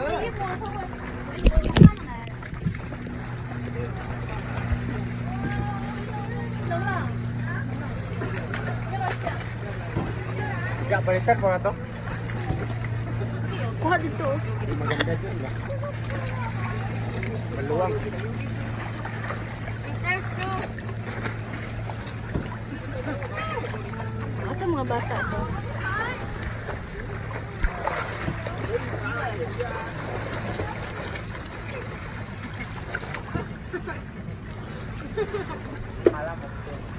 Gak balikan po na to? Kuha dito. Maganda dyan ba? Maluwang. Asa mga bata to? Malam po.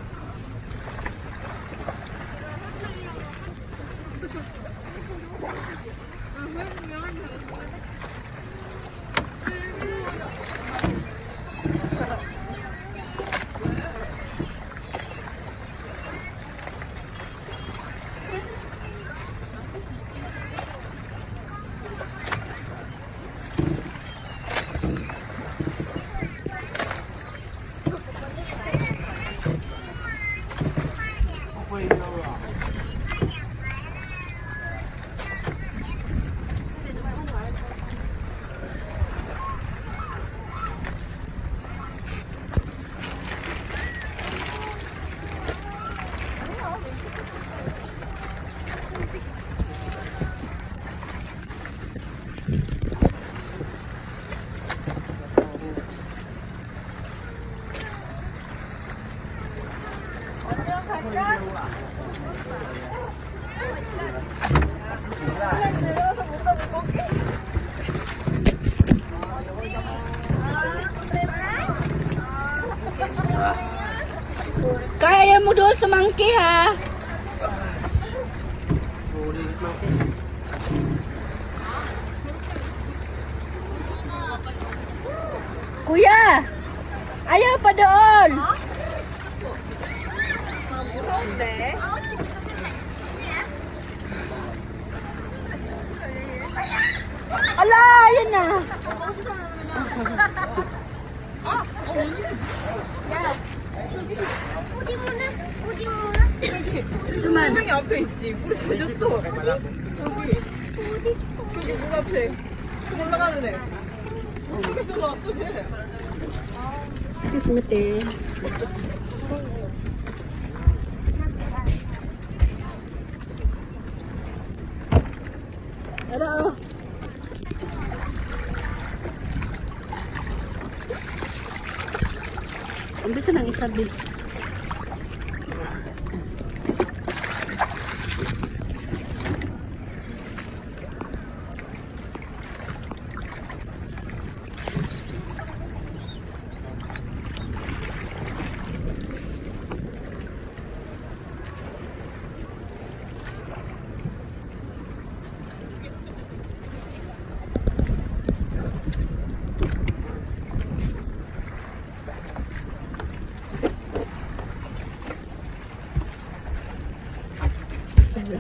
Kaya mo doon sa monkey ha. Kuya, ayaw pa doon. Ala, yan na. 한 명이 앞에 있지. 물이 젖었어. 여기. 저기 물 앞에. 저 올라가는 애. 저기서 나왔어, 쟤. Excuse me, te. Hello. Ang bisa ng isabi. Sorry.